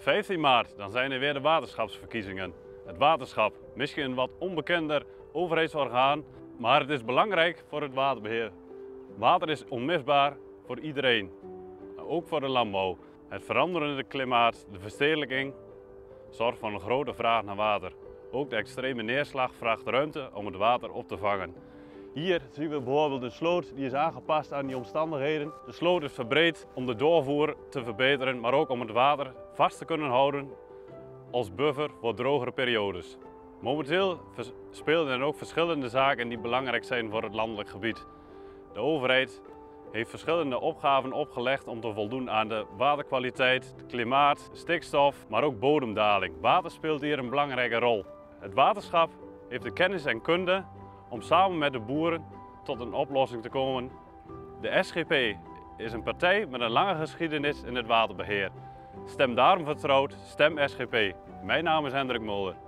15 maart, dan zijn er weer de waterschapsverkiezingen. Het waterschap, misschien een wat onbekender overheidsorgaan, maar het is belangrijk voor het waterbeheer. Water is onmisbaar voor iedereen, ook voor de landbouw. Het veranderende klimaat, de verstedelijking, zorgt voor een grote vraag naar water. Ook de extreme neerslag vraagt ruimte om het water op te vangen. Hier zien we bijvoorbeeld een sloot die is aangepast aan die omstandigheden. De sloot is verbreed om de doorvoer te verbeteren, maar ook om het water vast te kunnen houden als buffer voor drogere periodes. Momenteel spelen er ook verschillende zaken die belangrijk zijn voor het landelijk gebied. De overheid heeft verschillende opgaven opgelegd om te voldoen aan de waterkwaliteit, het klimaat, stikstof, maar ook bodemdaling. Water speelt hier een belangrijke rol. Het waterschap heeft de kennis en kunde om samen met de boeren tot een oplossing te komen. De SGP is een partij met een lange geschiedenis in het waterbeheer. Stem daarom vertrouwd, stem SGP. Mijn naam is Hendrik Mulder.